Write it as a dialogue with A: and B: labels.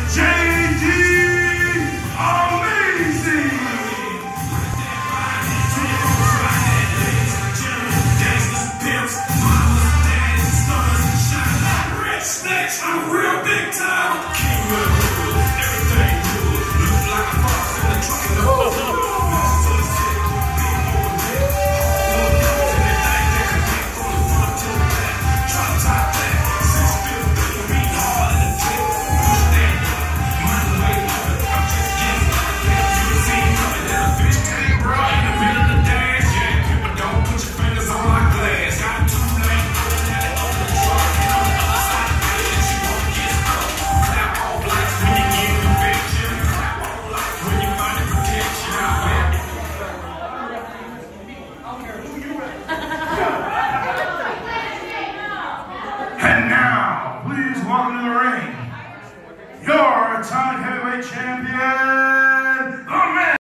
A: JD Amazing! Snakes, I'm real big time. King of the hood, everything good. Look like a boss in the truck in the hood. And now, please welcome to the ring, your Atomic Heavyweight Champion,